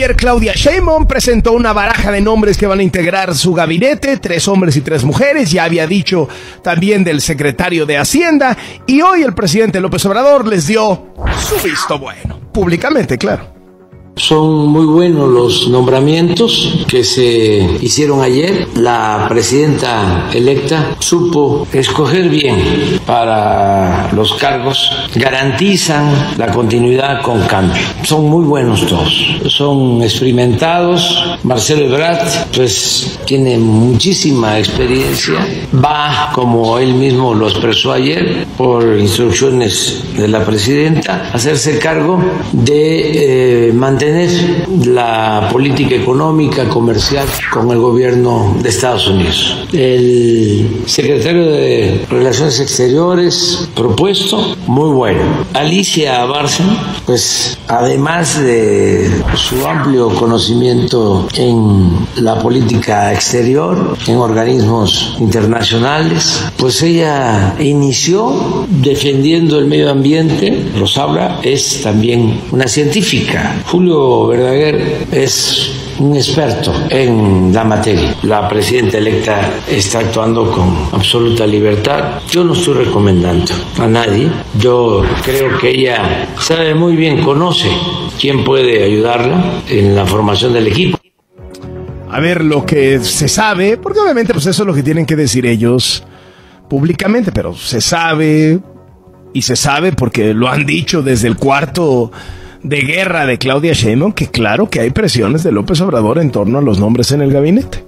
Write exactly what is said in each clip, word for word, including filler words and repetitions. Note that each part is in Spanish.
ayer Claudia Sheinbaum presentó una baraja de nombres que van a integrar su gabinete, tres hombres y tres mujeres, ya había dicho también del secretario de Hacienda, y hoy el presidente López Obrador les dio su visto bueno, públicamente, claro. Son muy buenos los nombramientos que se hicieron ayer. La presidenta electa supo escoger bien para los cargos, garantizan la continuidad con cambio. Son muy buenos todos, son experimentados. Marcelo Ebrard pues tiene muchísima experiencia, va, como él mismo lo expresó ayer, por instrucciones de la presidenta, a hacerse cargo de eh, mantener Tener la política económica, comercial con el gobierno de Estados Unidos. El secretario de Relaciones Exteriores propuesto, muy bueno. Alicia Bárcena, pues además de su amplio conocimiento en la política exterior, en organismos internacionales, pues ella inició defendiendo el medio ambiente. Rosaura es también una científica. Julio Verdaguer es un experto en la materia. La presidenta electa está actuando con absoluta libertad. Yo no estoy recomendando a nadie. Yo creo que ella sabe muy bien, conoce quién puede ayudarla en la formación del equipo. A ver, lo que se sabe, porque obviamente pues eso es lo que tienen que decir ellos públicamente, pero se sabe, y se sabe porque lo han dicho desde el cuarto de guerra de Claudia Sheinbaum, que claro que hay presiones de López Obrador en torno a los nombres en el gabinete.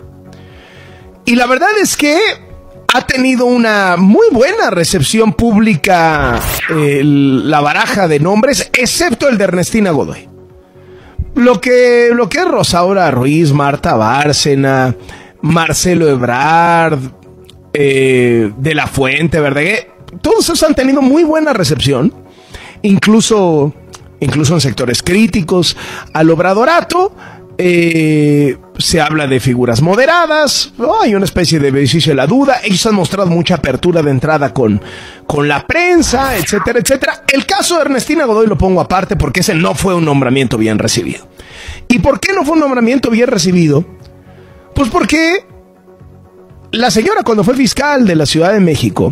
Y la verdad es que ha tenido una muy buena recepción pública eh, la baraja de nombres, excepto el de Ernestina Godoy. Lo que, lo que es Rosaura Ruiz, Marta Bárcena, Marcelo Ebrard, eh, De la Fuente, Verdaguer, todos esos han tenido muy buena recepción, incluso... incluso en sectores críticos al obradorato. Eh, se habla de figuras moderadas, oh, hay una especie de beneficio de la duda. Ellos han mostrado mucha apertura de entrada con, con la prensa, etcétera, etcétera. El caso de Ernestina Godoy lo pongo aparte porque ese no fue un nombramiento bien recibido. ¿Y por qué no fue un nombramiento bien recibido? Pues porque la señora, cuando fue fiscal de la Ciudad de México,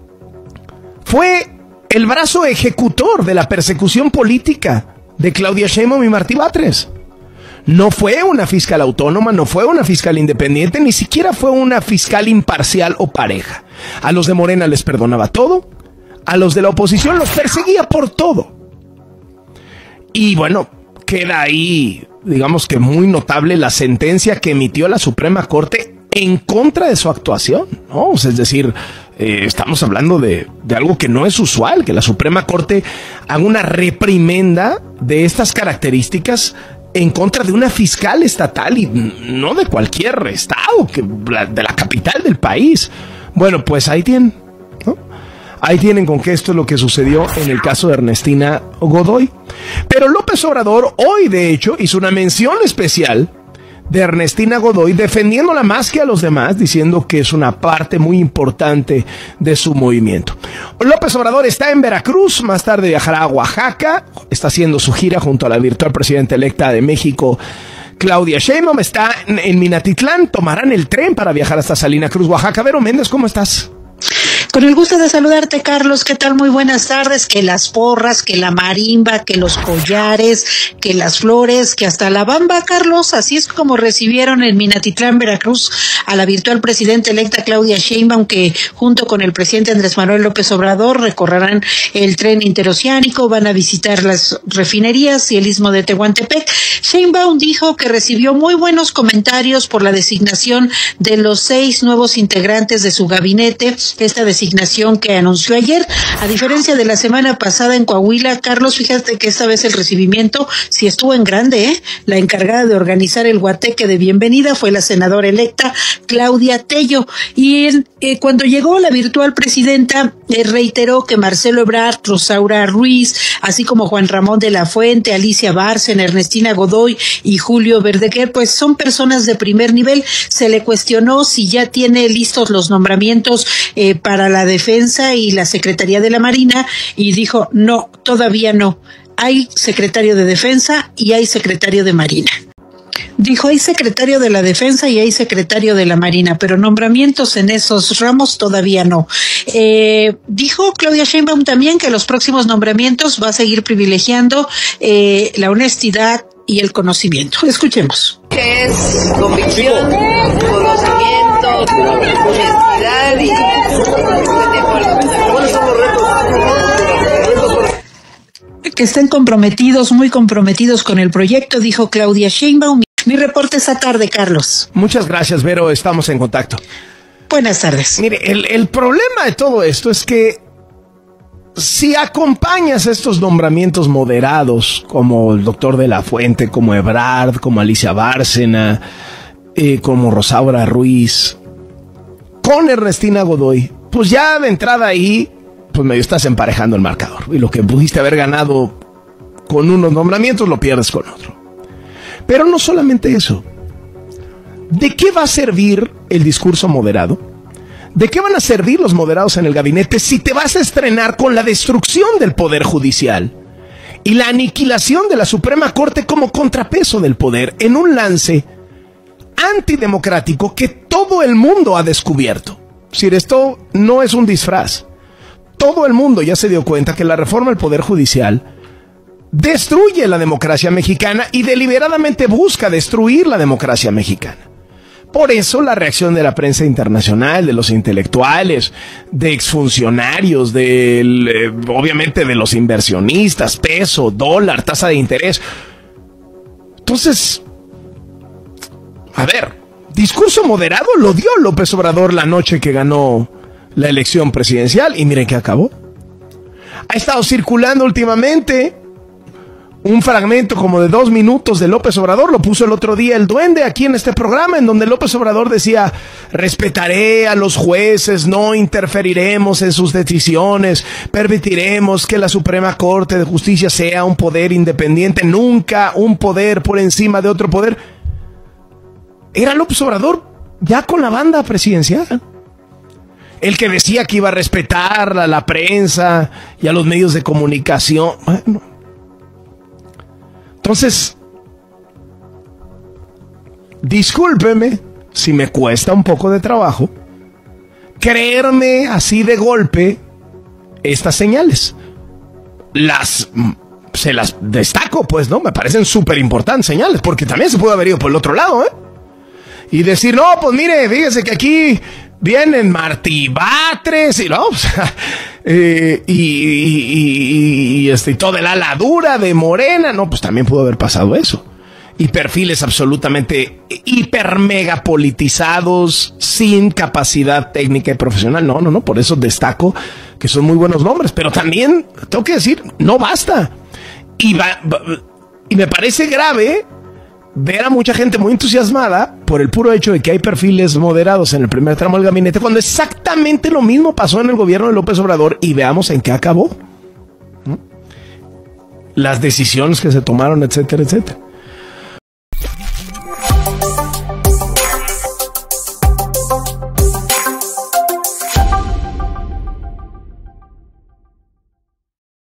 fue el brazo ejecutor de la persecución política de Claudia Sheinbaum y Martí Batres. No fue una fiscal autónoma, no fue una fiscal independiente, ni siquiera fue una fiscal imparcial o pareja. A los de Morena les perdonaba todo, a los de la oposición los perseguía por todo. Y bueno, queda ahí, digamos que muy notable la sentencia que emitió la Suprema Corte en contra de su actuación, ¿no? O sea, es decir, eh, estamos hablando de, de algo que no es usual, que la Suprema Corte haga una reprimenda de estas características en contra de una fiscal estatal y no de cualquier estado, que, de la capital del país. Bueno, pues ahí tienen, ¿no? Ahí tienen con que esto es lo que sucedió en el caso de Ernestina Godoy. Pero López Obrador hoy, de hecho, hizo una mención especial de Ernestina Godoy, defendiéndola más que a los demás, diciendo que es una parte muy importante de su movimiento. López Obrador está en Veracruz, más tarde viajará a Oaxaca, está haciendo su gira junto a la virtual presidenta electa de México, Claudia Sheinbaum. Está en, en Minatitlán, tomarán el tren para viajar hasta Salina Cruz, Oaxaca. Vero Méndez, ¿cómo estás? Con el gusto de saludarte, Carlos. ¿Qué tal? Muy buenas tardes. Que las porras, que la marimba, que los collares, que las flores, que hasta la bamba, Carlos. Así es como recibieron en Minatitlán, Veracruz, a la virtual presidenta electa Claudia Sheinbaum, que junto con el presidente Andrés Manuel López Obrador recorrerán el tren interoceánico, van a visitar las refinerías y el istmo de Tehuantepec. Sheinbaum dijo que recibió muy buenos comentarios por la designación de los seis nuevos integrantes de su gabinete. Esta designación que anunció ayer, a diferencia de la semana pasada en Coahuila, Carlos, fíjate que esta vez el recibimiento sí estuvo en grande, ¿eh? La encargada de organizar el guateque de bienvenida fue la senadora electa Claudia Tello, y eh, cuando llegó la virtual presidenta eh, reiteró que Marcelo Ebrard, Rosaura Ruiz, así como Juan Ramón de la Fuente, Alicia Bárcena, Ernestina Godoy y Julio Verdaguer, pues son personas de primer nivel. Se le cuestionó si ya tiene listos los nombramientos eh, para la defensa y la Secretaría de la Marina, y dijo, no, todavía no. Hay secretario de Defensa y hay secretario de Marina. Dijo, hay secretario de la Defensa y hay secretario de la Marina, pero nombramientos en esos ramos todavía no. Eh, dijo Claudia Sheinbaum también que los próximos nombramientos va a seguir privilegiando eh, la honestidad y el conocimiento. Escuchemos. Que es convicción, conocimiento, honestidad y estoy de acuerdo. ¿Cuáles son los retos? Que estén comprometidos, muy comprometidos con el proyecto, dijo Claudia Sheinbaum. Mi reporte esta tarde, Carlos. Muchas gracias, Vero. Estamos en contacto. Buenas tardes. Mire, el, el problema de todo esto es que si acompañas estos nombramientos moderados, como el doctor de la Fuente, como Ebrard, como Alicia Bárcena, eh, como Rosaura Ruiz, con Ernestina Godoy, pues ya de entrada ahí, pues medio estás emparejando el marcador. Y lo que pudiste haber ganado con unos nombramientos, lo pierdes con otro. Pero no solamente eso. ¿De qué va a servir el discurso moderado? ¿De qué van a servir los moderados en el gabinete si te vas a estrenar con la destrucción del Poder Judicial y la aniquilación de la Suprema Corte como contrapeso del poder en un lance antidemocrático que todo el mundo ha descubierto? Es decir, esto no es un disfraz. Todo el mundo ya se dio cuenta que la reforma del Poder Judicial destruye la democracia mexicana y deliberadamente busca destruir la democracia mexicana. Por eso la reacción de la prensa internacional, de los intelectuales, de exfuncionarios, del, eh, obviamente de los inversionistas, peso, dólar, tasa de interés. Entonces, a ver, discurso moderado lo dio López Obrador la noche que ganó la elección presidencial y miren que acabó. Ha estado circulando últimamente un fragmento como de dos minutos de López Obrador, lo puso el otro día el Duende aquí en este programa, en donde López Obrador decía: respetaré a los jueces, no interferiremos en sus decisiones, permitiremos que la Suprema Corte de Justicia sea un poder independiente, nunca un poder por encima de otro poder. Era López Obrador ya con la banda presidencial, el que decía que iba a respetar a la prensa y a los medios de comunicación. Bueno, entonces, discúlpeme si me cuesta un poco de trabajo creerme así de golpe estas señales. Las, se las destaco, pues, ¿no? Me parecen súper importantes señales, porque también se puede haber ido por el otro lado, ¿eh? Y decir, no, pues mire, fíjese que aquí vienen Martí Batres y no, o sea, eh, y, y, y, y este, y toda la ala dura de Morena, no, pues también pudo haber pasado eso. Y perfiles absolutamente hiper mega politizados, sin capacidad técnica y profesional. No, no, no, por eso destaco que son muy buenos nombres, pero también tengo que decir, no basta. Y, va, va, y me parece grave ver a mucha gente muy entusiasmada por el puro hecho de que hay perfiles moderados en el primer tramo del gabinete, cuando exactamente lo mismo pasó en el gobierno de López Obrador, y veamos en qué acabó, ¿no? Las decisiones que se tomaron, etcétera, etcétera.